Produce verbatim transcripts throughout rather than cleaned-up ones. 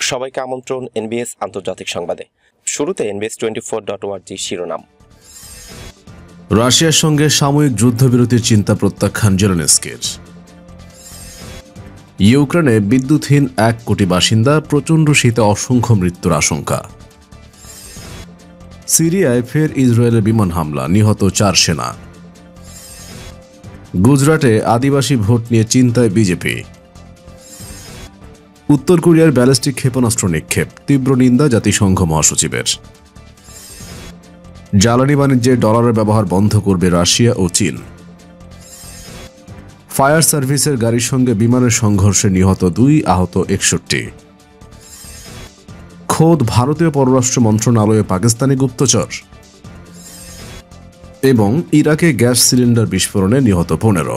সবাইকে আমন্ত্রণ এনবিএস আন্তর্জাতিক সংবাদে। শুরুতে NBS twenty four dot org শিরোনাম। রাশিয়ার সঙ্গে সাময়িক যুদ্ধবিরতির চিন্তা প্রত্যাখ্যান জেলেনস্কির। ইউক্রেনে বিদ্যুৎহীন এক কোটি বাসিন্দা, প্রচণ্ড শীতে অসংখ্য মৃত্যুর আশঙ্কা। সিরিয়ায় ফের ইসরায়েলের বিমান হামলা, নিহত চার সেনা। গুজরাটে আদিবাসী ভোট নিয়ে চিন্তায় বিজেপি। উত্তর কোরিয়ার ব্যালিস্টিক ক্ষেপণাস্ত্র নিক্ষেপ, তীব্র নিন্দা জাতিসংঘ মহাসচিবের। জ্বালানি বাণিজ্যে ডলারের ব্যবহার বন্ধ করবে রাশিয়া ও চীন। ফায়ার সার্ভিসের গাড়ির সঙ্গে বিমানের সংঘর্ষে নিহত দুই, আহত একষট্টি। খোদ ভারতীয় পররাষ্ট্র মন্ত্রণালয়ে পাকিস্তানি গুপ্তচর। এবং ইরাকে গ্যাস সিলিন্ডার বিস্ফোরণে নিহত পনেরো।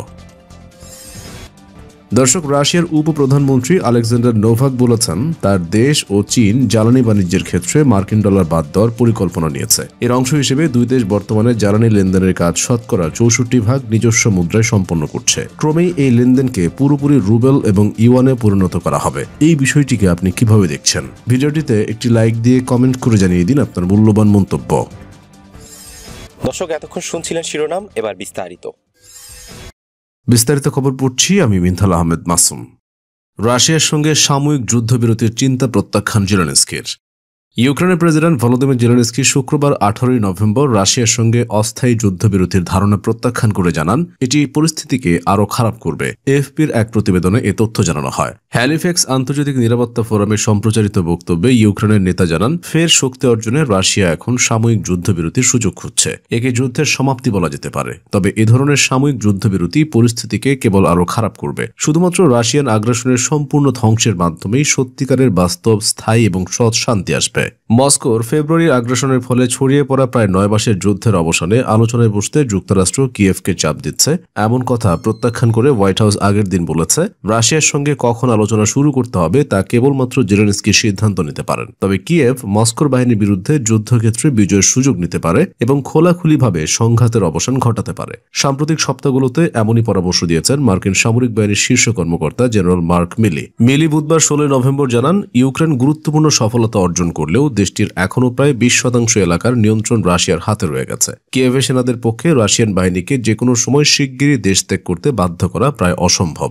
দর্শক, রাশিয়ার উপপ্রধানমন্ত্রী আলেকজান্ডার নোভাক বলেছেন তার দেশ ও চীন জ্বালানি বাণিজ্যের ক্ষেত্রে মার্কিন ডলার বাদ দেওয়ার পরিকল্পনা নিয়েছে। এর অংশ হিসেবে দুই দেশ বর্তমানে জ্বালানি লেনদেনের কাজ শতকরা চৌষট্টি ভাগ নিজস্ব মুদ্রায় সম্পন্ন করছে। ক্রমেই এই লেনদেনকে পুরোপুরি রুবেল এবং ইউয়ানে পরিণত করা হবে। এই বিষয়টিকে আপনি কিভাবে দেখছেন? ভিডিওটিতে একটি লাইক দিয়ে কমেন্ট করে জানিয়ে দিন আপনার মূল্যবান মন্তব্য। দর্শক, এতক্ষণ শুনছিলেন শিরোনাম, এবার বিস্তারিত। বিস্তারিত খবর পড়ছি আমি মিনথাল আহমেদ মাসুম। রাশিয়ার সঙ্গে সাময়িক যুদ্ধবিরতির চিন্তা প্রত্যাখ্যান জেলেনস্কির। ইউক্রেনের প্রেসিডেন্ট ভলোদিমির জেলেনস্কি শুক্রবার আঠারোই নভেম্বর রাশিয়ার সঙ্গে অস্থায়ী যুদ্ধবিরতির ধারণা প্রত্যাখ্যান করে জানান এটি পরিস্থিতিকে আরও খারাপ করবে। এএফপির এক প্রতিবেদনে এ তথ্য জানানো হয়। হ্যালিফ্যাক্স আন্তর্জাতিক নিরাপত্তা ফোরামে সম্প্রচারিত বক্তব্যে ইউক্রেনের নেতা জানান ফের শক্তি অর্জনে রাশিয়া এখন সাময়িক যুদ্ধবিরতির সুযোগ খুঁজছে। একে যুদ্ধের সমাপ্তি বলা যেতে পারে, তবে এ ধরনের সাময়িক যুদ্ধবিরতি পরিস্থিতিকে কেবল আরও খারাপ করবে। শুধুমাত্র রাশিয়ান আগ্রাসনের সম্পূর্ণ ধ্বংসের মাধ্যমেই সত্যিকারের বাস্তব, স্থায়ী এবং সৎ শান্তি আসবে। মস্কোর ফেব্রুয়ারির আগ্রাসনের ফলে ছড়িয়ে পড়া প্রায় নয় মাসের যুদ্ধের অবসানে আলোচনায় বসতে যুক্তরাষ্ট্র কিয়েভকে চাপ দিচ্ছে, এমন কথা প্রত্যাখ্যান করে হোয়াইট হাউস আগের দিন বলেছে রাশিয়ার সঙ্গে কখন আলোচনা শুরু করতে হবে তা কেবলমাত্র জেলেনস্কি সিদ্ধান্ত নিতে পারেন। তবে কিয়েভ মস্কোর বাহিনীর বিরুদ্ধে যুদ্ধক্ষেত্রে বিজয়ের সুযোগ নিতে পারে এবং খোলাখুলিভাবে সংঘাতের অবসান ঘটাতে পারে। সাম্প্রতিক সপ্তাহগুলোতে এমনই পরামর্শ দিয়েছেন মার্কিন সামরিক বাহিনীর শীর্ষ কর্মকর্তা জেনারেল মার্ক মিলি। মিলি বুধবার ষোলোই নভেম্বর জানান ইউক্রেন গুরুত্বপূর্ণ সফলতা অর্জন করলেও দেশটির এখনও প্রায় বিশ শতাংশ এলাকার নিয়ন্ত্রণ রাশিয়ার হাতে রয়ে গেছে। কিয়েভে সেনাদের পক্ষে রাশিয়ান বাহিনীকে যে কোনো সময় শিগগিরই দেশ ত্যাগ করতে বাধ্য করা প্রায় অসম্ভব।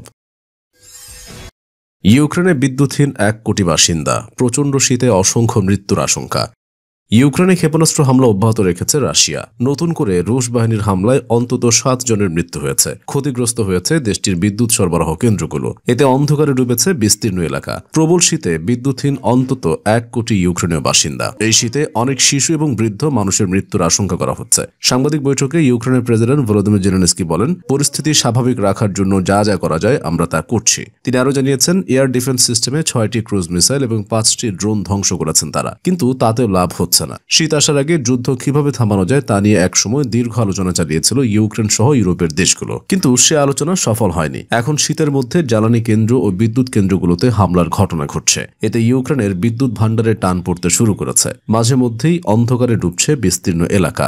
ইউক্রেনে বিদ্যুৎহীন এক কোটি বাসিন্দা, প্রচণ্ড শীতে অসংখ্য মৃত্যুর আশঙ্কা। ইউক্রেনে ক্ষেপণাস্ত্র হামলা অব্যাহত রেখেছে রাশিয়া। নতুন করে রুশ বাহিনীর হামলায় অন্তত সাত জনের মৃত্যু হয়েছে। ক্ষতিগ্রস্ত হয়েছে দেশটির বিদ্যুৎ সরবরাহ কেন্দ্রগুলো। এতে অন্ধকারে ডুবেছে বিস্তীর্ণ এলাকা। প্রবল শীতে বিদ্যুৎহীন অন্তত এক কোটি ইউক্রেনীয় বাসিন্দা। এই শীতে অনেক শিশু এবং বৃদ্ধ মানুষের মৃত্যুর আশঙ্কা করা হচ্ছে। সাংবাদিক বৈঠকে ইউক্রেনের প্রেসিডেন্ট ভলোদিমির জেলেনস্কি বলেন, পরিস্থিতি স্বাভাবিক রাখার জন্য যা যা করা যায় আমরা তা করছি। তিনি আরও জানিয়েছেন এয়ার ডিফেন্স সিস্টেমে ছয়টি ক্রুজ মিসাইল এবং পাঁচটি ড্রোন ধ্বংস করেছেন তারা, কিন্তু তাতেও লাভ হচ্ছে না। শীত আসার আগে যুদ্ধ কিভাবে থামানো যায় তা নিয়ে একসময় দীর্ঘ আলোচনা চালিয়েছিল ইউক্রেন সহ ইউরোপের দেশগুলো, কিন্তু সে আলোচনা সফল হয়নি। এখন শীতের মধ্যে জ্বালানি কেন্দ্র ও বিদ্যুৎ কেন্দ্রগুলোতে হামলার ঘটনা ঘটছে। এতে ইউক্রেনের বিদ্যুৎ ভাণ্ডারে টান পড়তে শুরু করেছে। মাঝে মধ্যেই অন্ধকারে ডুবছে বিস্তীর্ণ এলাকা।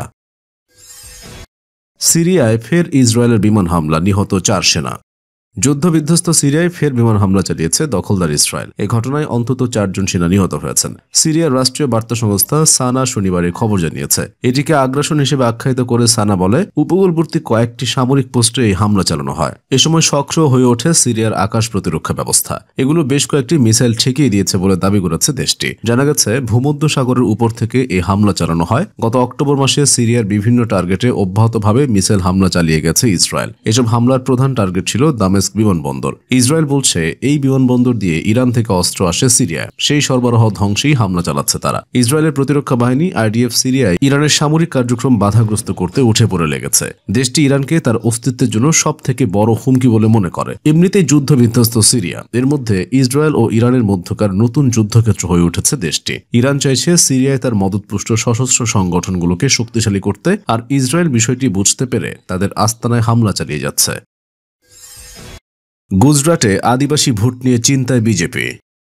সিরিয়ায় ফের ইসরায়েলের বিমান হামলা, নিহত চার সেনা। যুদ্ধবিধ্বস্ত সিরিয়ায় ফের বিমান হামলা চালিয়েছে দখলদার ইসরায়েল। এ ঘটনায় অন্তত চারজন সেনা নিহত হয়েছেন। সিরিয়ার রাষ্ট্রীয় বার্তা সংস্থা সানা শনিবার এই খবর জানিয়েছে। এটিকে আগ্রাসন হিসেবে আখ্যায়িত করে সানা বলে, উপকূলবর্তী কয়েকটি সামরিক পোস্টে এই হামলা চালানো হয়। এ সময় সক্রিয় হয়ে ওঠে সিরিয়ার আকাশ প্রতিরক্ষা ব্যবস্থা। এগুলো বেশ কয়েকটি মিসাইল ঠেকিয়ে দিয়েছে বলে দাবি করেছে দেশটি। জানা গেছে ভূমধ্য সাগরের উপর থেকে এই হামলা চালানো হয়। গত অক্টোবর মাসে সিরিয়ার বিভিন্ন টার্গেটে অব্যাহতভাবে মিসাইল হামলা চালিয়ে গেছে ইসরায়েল। এসব হামলার প্রধান টার্গেট ছিল দামেস্ক বিমানবন্দর। ইসরায়েল বলছে এই বিমানবন্দর দিয়ে ইরান থেকে অস্ত্র আসে সিরিয়ায়, সেই সরবরাহ ধ্বংসেই হামলা চালাচ্ছে তারা। ইসরায়েলের প্রতিরক্ষা বাহিনী আইডিএফ সিরিয়ায় ইরানের সামরিক কার্যক্রম বাধাগ্রস্ত করতে উঠে পড়ে লেগেছে। দেশটি ইরানকে তার অস্তিত্বের জন্য সব থেকে বড় হুমকি বলে মনে করে। এমনিতেই যুদ্ধ বিধ্বস্ত সিরিয়া, এর মধ্যে ইসরায়েল ও ইরানের মধ্যকার নতুন যুদ্ধক্ষেত্র হয়ে উঠেছে দেশটি। ইরান চাইছে সিরিয়ায় তার মদতপুষ্ট সশস্ত্র সংগঠনগুলোকে শক্তিশালী করতে, আর ইসরায়েল বিষয়টি বুঝতে পেরে তাদের আস্তানায় হামলা চালিয়ে যাচ্ছে। গুজরাটে আদিবাসী ভোট নিয়ে চিন্তায় বিজেপি।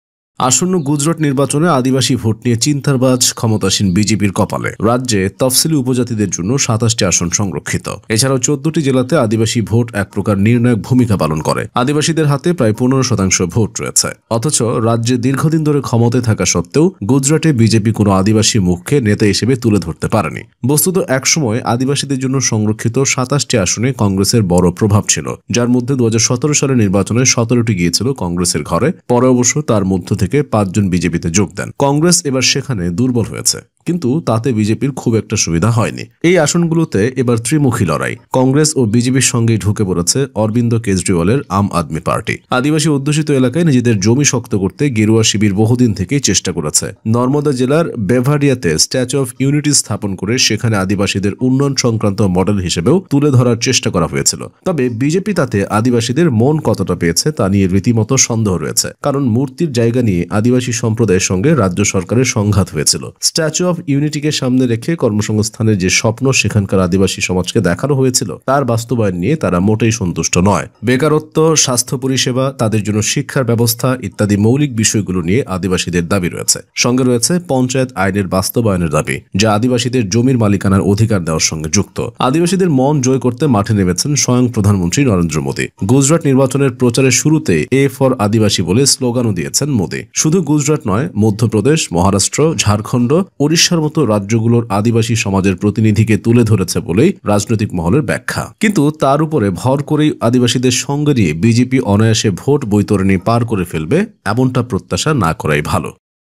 আসন্ন গুজরাট নির্বাচনে আদিবাসী ভোট নিয়ে চিন্তার বাজ ক্ষমতাসীন বিজেপির কপালে। রাজ্যে তফসিলি উপজাতিদের জন্য সাতাশটি আসন সংরক্ষিত। এছাড়াও চোদ্দটি জেলাতে আদিবাসী ভোট এক প্রকার নির্ণায়ক ভূমিকা পালন করে। আদিবাসীদের হাতে প্রায় পনেরো শতাংশ ভোট রয়েছে। অথচ রাজ্যে দীর্ঘদিন ধরে ক্ষমতায় থাকা সত্ত্বেও গুজরাটে বিজেপি কোনো আদিবাসী মুখকে নেতা হিসেবে তুলে ধরতে পারেনি। বস্তুত একসময় আদিবাসীদের জন্য সংরক্ষিত সাতাশটি আসনে কংগ্রেসের বড় প্রভাব ছিল, যার মধ্যে দু হাজার সতেরো সালের নির্বাচনে সতেরোটি গিয়েছিল কংগ্রেসের ঘরে। পরে অবশ্য তার মধ্য থেকে পাঁচজন বিজেপিতে যোগ দেন। কংগ্রেস এবার সেখানে দুর্বল হয়েছে, কিন্তু তাতে বিজেপির খুব একটা সুবিধা হয়নি। এই আসনগুলোতে এবার ত্রিমুখী লড়াই। কংগ্রেস ও বিজেপির সঙ্গে ঢুকে পড়েছে অরবিন্দ কেজরিওয়ালের আম আদমি পার্টি। আদিবাসী অধ্যুষিত এলাকায় নিজেদের জমি শক্ত করতে গেরুয়া শিবির বহুদিন থেকেই চেষ্টা করেছে। নর্মদা জেলার বেভারিয়াতে স্ট্যাচু অফ ইউনিটি স্থাপন করে সেখানে আদিবাসীদের উন্নয়ন সংক্রান্ত মডেল হিসেবেও তুলে ধরার চেষ্টা করা হয়েছিল। তবে বিজেপি তাতে আদিবাসীদের মন কতটা পেয়েছে তা নিয়ে রীতিমতো সন্দেহ রয়েছে, কারণ মূর্তির জায়গা নিয়ে আদিবাসী সম্প্রদায়ের সঙ্গে রাজ্য সরকারের সংঘাত হয়েছিল। স্ট্যাচু অফ ইউনিটিকে সামনে রেখে কর্মসংস্থানের যে স্বপ্ন সেখানকার আদিবাসী সমাজকে দেখানো হয়েছিল, তার বাস্তবায়ন নিয়ে তারা মোটেই সন্তুষ্ট নয়। বেকারত্ব, স্বাস্থ্য পরিষেবা, তাদের জন্য শিক্ষার ব্যবস্থা ইত্যাদি মৌলিক বিষয়গুলো নিয়ে আদিবাসীদের দাবি রয়েছে। সঙ্গে রয়েছে পঞ্চায়েত আইনের বাস্তবায়নের দাবি, যা আদিবাসীদের জমির মালিকানার অধিকার দেওয়ার সঙ্গে যুক্ত। আদিবাসীদের মন জয় করতে মাঠে নেমেছেন স্বয়ং প্রধানমন্ত্রী নরেন্দ্র মোদী। গুজরাট নির্বাচনের প্রচারের শুরুতে এ ফর আদিবাসী বলে স্লোগানও দিয়েছেন মোদী। শুধু গুজরাট নয়, মধ্যপ্রদেশ, মহারাষ্ট্র, ঝাড়খণ্ড, ওড়িশার মতো রাজ্যগুলোর আদিবাসী সমাজের প্রতিনিধিকে তুলে ধরেছে বলেই রাজনৈতিক মহলের ব্যাখ্যা। কিন্তু তার উপরে ভর করেই আদিবাসীদের সঙ্গে নিয়ে বিজেপি অনায়াসে ভোট বৈতরণী পার করে ফেলবে, এমনটা প্রত্যাশা না করাই ভালো।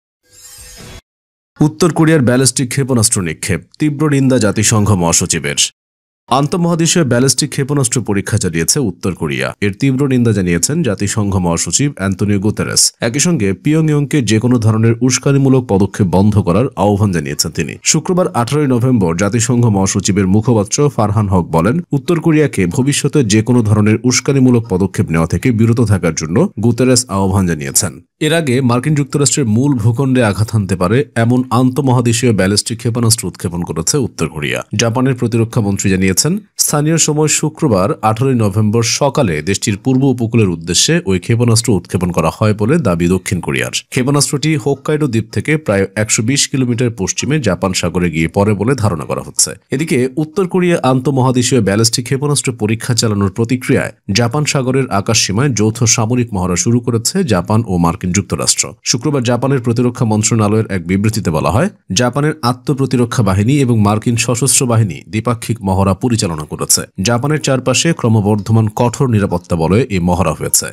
উত্তর কোরিয়ার ব্যালিস্টিক ক্ষেপণাস্ত্র নিক্ষেপ, তীব্র নিন্দা জাতিসংঘ মহাসচিবের। আন্তঃমহাদেশীয় ব্যালিস্টিক ক্ষেপণাস্ত্র পরীক্ষা চালিয়েছে উত্তর কোরিয়া। এর তীব্র নিন্দা জানিয়েছেন জাতিসংঘ মহাসচিব অ্যান্তোনিও গুতেরেস। একই সঙ্গে পিয়ংইয়ংকে যে কোনো ধরনের উস্কানিমূলক পদক্ষেপ বন্ধ করার আহ্বান জানিয়েছেন তিনি। শুক্রবার আঠারোই নভেম্বর জাতিসংঘ মহাসচিবের মুখপাত্র ফারহান হক বলেন, উত্তর কোরিয়াকে ভবিষ্যতে যে কোনো ধরনের উস্কানিমূলক পদক্ষেপ নেওয়া থেকে বিরত থাকার জন্য গুতেরেস আহ্বান জানিয়েছেন। এর আগে মার্কিন যুক্তরাষ্ট্রের মূল ভূখণ্ডে আঘাত হানতে পারে এমন আন্তঃমহাদেশীয় ব্যালিস্টিক ক্ষেপণাস্ত্র উৎক্ষেপণ করেছে উত্তর কোরিয়া। জাপানের প্রতিরক্ষা মন্ত্রী জানিয়েছেন, স্থানীয় সময় শুক্রবার আঠারোই নভেম্বর সকালে দেশটির পূর্ব উপকূলের উদ্দেশ্যে ওই ক্ষেপণাস্ত্র উৎক্ষেপণ করা হয় বলে দাবি দক্ষিণ কোরিয়ার। ক্ষেপণাস্ত্রটি হোক্কাইডো দ্বীপ থেকে প্রায় একশো বিশ কিলোমিটার পশ্চিমে জাপান সাগরে গিয়ে পড়ে বলে ধারণা করা হচ্ছে। এদিকে উত্তর কোরিয়া আন্তঃমহাদেশীয় ব্যালিস্টিক ক্ষেপণাস্ত্র পরীক্ষা চালানোর প্রতিক্রিয়ায় জাপান সাগরের আকাশসীমায় যৌথ সামরিক মহড়া শুরু করেছে জাপান ও মার্কিন যুক্তরাষ্ট্র। শুক্রবার জাপানের প্রতিরক্ষা মন্ত্রণালয়ের এক বিবৃতিতে বলা হয়, জাপানের আত্মপ্রতিরক্ষা বাহিনী এবং মার্কিন সশস্ত্র বাহিনী দ্বিপাক্ষিক মহড়া পরিচালনা করেছে। জাপানের চারপাশে ক্রমবর্ধমান কঠোর নিরাপত্তা বলয়ে এই মহড়া হয়েছে।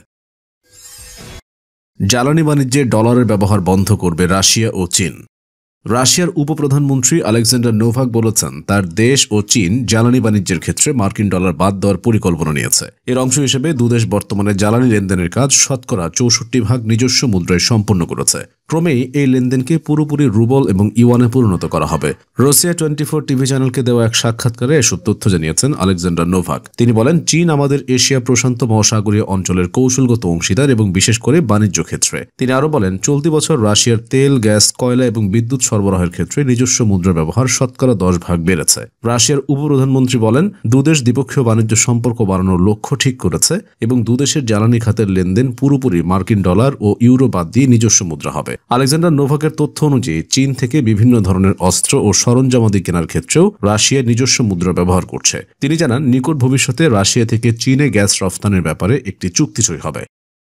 জ্বালানি বাণিজ্যে ডলারের ব্যবহার বন্ধ করবে রাশিয়া ও চীন। রাশিয়ার উপপ্রধানমন্ত্রী আলেকজান্ডার নোভাক বলেছেন, তার দেশ ও চীন জ্বালানি বাণিজ্যের ক্ষেত্রে মার্কিন ডলার বাদ দেওয়ার পরিকল্পনা নিয়েছে। এর অংশ হিসেবে দুদেশ বর্তমানে জ্বালানি লেনদেনের কাজ শতকরা চৌষট্টি ভাগ নিজস্ব মুদ্রায় সম্পন্ন করেছে। ক্রমেই এই লেনদেনকে পুরোপুরি রুবল এবং ইওয়ানে পরিণত করা হবে। রাশিয়া টোয়েন্টি ফোর টিভি চ্যানেলকে দেওয়া এক সাক্ষাৎকারে এসব তথ্য জানিয়েছেন আলেকজান্ডার নোভাক। তিনি বলেন, চীন আমাদের এশিয়া প্রশান্ত মহাসাগরীয় অঞ্চলের কৌশলগত অংশীদার এবং বিশেষ করে বাণিজ্য ক্ষেত্রে। তিনি আরও বলেন, চলতি বছর রাশিয়ার তেল, গ্যাস, কয়লা এবং বিদ্যুৎ সরবরাহের ক্ষেত্রে নিজস্ব মুদ্রা ব্যবহার শতকরা দশ ভাগ বেড়েছে। রাশিয়ার উপপ্রধানমন্ত্রী বলেন, দুদেশ দ্বিপক্ষীয় বাণিজ্য সম্পর্ক বাড়ানোর লক্ষ্য ঠিক করেছে এবং দুদেশের জ্বালানি খাতের লেনদেন পুরোপুরি মার্কিন ডলার ও ইউরো বাদ দিয়ে নিজস্ব মুদ্রা হবে। আলেকজান্ডার নোভাকের তথ্য অনুযায়ী চীন থেকে বিভিন্ন ধরনের অস্ত্র ও সরঞ্জামাদি কেনার ক্ষেত্রেও রাশিয়া নিজস্ব মুদ্রা ব্যবহার করছে। তিনি জানান, নিকট ভবিষ্যতে রাশিয়া থেকে চীনে গ্যাস রফতানির ব্যাপারে একটি চুক্তি সই হবে।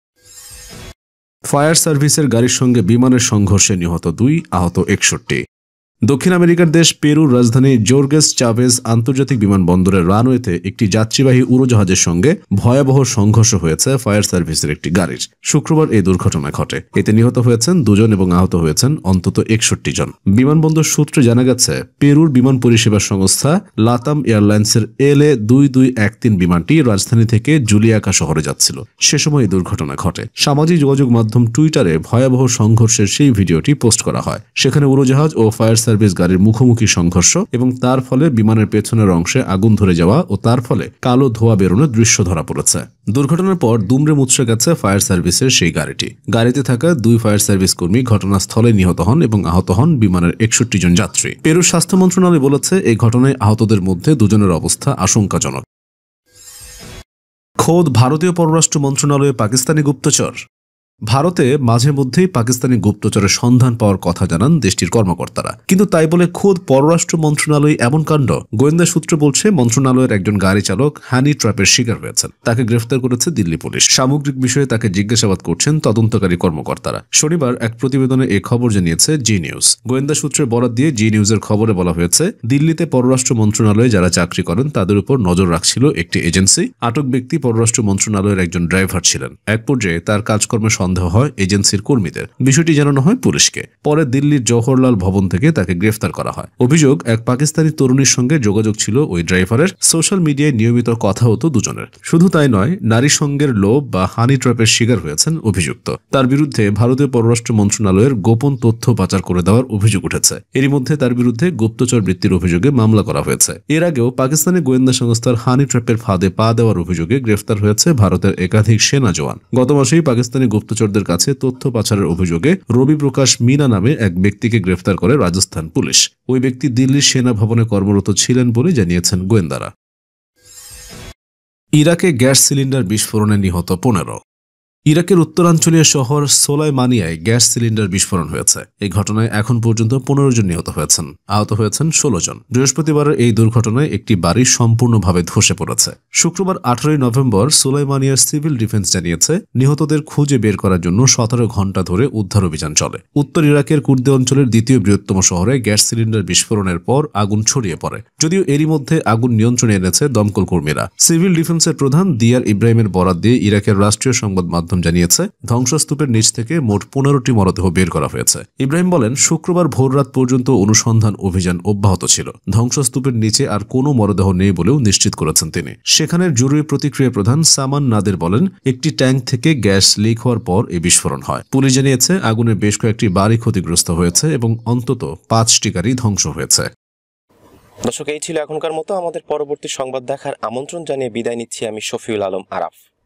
ফায়ার সার্ভিসের গাড়ির সঙ্গে বিমানের সংঘর্ষে নিহত দুই, আহত একষট্টি। দক্ষিণ আমেরিকার দেশ পেরুর রাজধানী জোর্গেস চাভেজ আন্তর্জাতিক বিমানবন্দরের রানওয়েতে একটি যাত্রীবাহী উড়োজাহাজের সঙ্গে ভয়াবহ সংঘর্ষ হয়েছে ফায়ার সার্ভিসের একটি গাড়ির। শুক্রবার এই দুর্ঘটনা ঘটে। এতে নিহত হয়েছেন দুজন এবং আহত হয়েছেন অন্তত একষট্টি জন। বিমানবন্দর সূত্রে জানা গেছে, পেরুর বিমান পরিষেবা সংস্থা লাতাম এয়ারলাইন্সের এল এ দুই দুই এক তিন বিমানটি রাজধানী থেকে জুলিয়াকা শহরে যাচ্ছিল। সে সময় এই দুর্ঘটনা ঘটে। সামাজিক যোগাযোগ মাধ্যম টুইটারে ভয়াবহ সংঘর্ষের সেই ভিডিওটি পোস্ট করা হয়। সেখানে উড়োজাহাজ ও ফায়ার সার্ভিস গাড়ির মুখোমুখি সংঘর্ষ এবং তার ফলে বিমানের পেছনের অংশে আগুন ধরে যাওয়া ও তার ফলে কালো ধোঁয়া বেরোনোর দৃশ্য ধরা পড়েছে। দুর্ঘটনার পর দুমড়ে মুচড়ে গেছে ফায়ার সার্ভিসের সেই গাড়িটি। গাড়িতে থাকা দুই ফায়ার সার্ভিস কর্মী ঘটনাস্থলে নিহত হন এবং আহত হন বিমানের একষট্টি জন যাত্রী। পেরুর স্বাস্থ্য মন্ত্রণালয় বলেছে, এই ঘটনায় আহতদের মধ্যে দুজনের অবস্থা আশঙ্কাজনক। খোদ ভারতীয় পররাষ্ট্র মন্ত্রণালয়ে পাকিস্তানি গুপ্তচর। ভারতে মাঝে মধ্যেই পাকিস্তানি গুপ্তচরের সন্ধান পাওয়ার কথা জানান দেশটির কর্মকর্তারা, কিন্তু তাই বলে খোদ পররাষ্ট্র মন্ত্রণালয় এমন কাণ্ড? গোয়েন্দা সূত্র বলছে, মন্ত্রণালয়ের একজন গাড়ি চালক হানি ট্র্যাপের শিকার হয়েছেন। তাকে গ্রেফতার করেছে দিল্লি পুলিশ। সামগ্রিক বিষয়ে তাকে জিজ্ঞাসাবাদ করছেন তদন্তকারী কর্মকর্তারা। শনিবার এক প্রতিবেদনে এই খবর জানিয়েছে জি নিউজ। গোয়েন্দা সূত্রের বরাত দিয়ে জি নিউজের খবরে বলা হয়েছে, দিল্লিতে পররাষ্ট্র মন্ত্রণালয়ে যারা চাকরি করেন তাদের উপর নজর রাখছিল একটি এজেন্সি। আটক ব্যক্তি পররাষ্ট্র মন্ত্রণালয়ের একজন ড্রাইভার ছিলেন। এক পর্যায়ে তার কাজকর্মে সন্দেহ হয় এজেন্সির কর্মীদের। বিষয়টি জানানো হয় পুলিশকে। পরে দিল্লির জওহরলাল ভবন থেকে তাকে গ্রেফতার করা হয়। অভিযোগ, এক পাকিস্তানি তরুণীর সঙ্গে যোগাযোগ ছিল ওই ড্রাইভারের। সোশ্যাল মিডিয়ায় নিয়মিত কথা হতো দুজনের। শুধু তাই নয়, নারী সঙ্গের লোভ বা হানি ট্র্যাপের শিকার হয়েছেন অভিযুক্ত। তার বিরুদ্ধে ভারতীয় পররাষ্ট্র মন্ত্রণালয়ের গোপন তথ্য পাচার করে দেওয়ার অভিযোগ উঠেছে। এরই মধ্যে তার বিরুদ্ধে গুপ্তচর বৃত্তির অভিযোগে মামলা করা হয়েছে। এর আগেও পাকিস্তানি গোয়েন্দা সংস্থার হানি ট্র্যাপের ফাঁদে পা দেওয়ার অভিযোগে গ্রেফতার হয়েছে ভারতের একাধিক সেনা জওয়ান। গত মাসেই পাকিস্তানি গুপ্তচরদের কাছে তথ্য পাচারের অভিযোগে রবি প্রকাশ মিনা নামে এক ব্যক্তিকে গ্রেফতার করে রাজস্থান পুলিশ। ওই ব্যক্তি দিল্লির সেনা ভবনে কর্মরত ছিলেন বলে জানিয়েছেন গোয়েন্দারা। ইরাকে গ্যাস সিলিন্ডার বিস্ফোরণে নিহত পনেরো। ইরাকের উত্তরাঞ্চলীয় শহর সোলাইমানিয়ায় গ্যাস সিলিন্ডার বিস্ফোরণ হয়েছে। এই ঘটনায় এখন পর্যন্ত পনেরো জন নিহত হয়েছেন, আহত হয়েছেন ষোলো জন। বৃহস্পতিবারের এই দুর্ঘটনায় একটি বাড়ি সম্পূর্ণভাবে ধসে পড়েছে। শুক্রবার আঠারোই নভেম্বর সোলাইমানিয়ার সিভিল ডিফেন্স জানিয়েছে, নিহতদের খুঁজে বের করার জন্য সতেরো ঘন্টা ধরে উদ্ধার অভিযান চলে। উত্তর ইরাকের কুর্দি অঞ্চলের দ্বিতীয় বৃহত্তম শহরে গ্যাস সিলিন্ডার বিস্ফোরণের পর আগুন ছড়িয়ে পড়ে। যদিও এরই মধ্যে আগুন নিয়ন্ত্রণে এনেছে দমকল কর্মীরা। সিভিল ডিফেন্সের প্রধান দিয়ার ইব্রাহিমের বরাত দিয়ে ইরাকের রাষ্ট্রীয় সংবাদ মাধ্যম জানিয়েছে, ধ্বংসস্তূপের নিচ থেকে মোট পনেরোটি মরদেহ বের করা হয়েছে। ইব্রাহিম বলেন, শুক্রবার ভোররাত পর্যন্ত অনুসন্ধান অভিযান অব্যাহত ছিল। ধ্বংসস্তূপের নিচে আর কোনো মরদেহ নেই বলেও নিশ্চিত করেছেন তিনি। সেখানের জরুরি প্রতিক্রিয়া প্রধান সামান নাদের বলেন, একটি ট্যাঙ্ক থেকে গ্যাস লিক হওয়ার পর এই বিস্ফোরণ হয়। পুলিশ জানিয়েছে, আগুনে বেশ কয়েকটি বাড়ি ক্ষতিগ্রস্ত হয়েছে এবং অন্তত পাঁচটি গাড়ি ধ্বংস হয়েছে। দর্শক, এই ছিল এখনকার মতো। আমাদের পরবর্তী সংবাদ দেখার আমন্ত্রণ জানিয়ে বিদায় নিচ্ছি আমি শফিউল আলম আরাফ।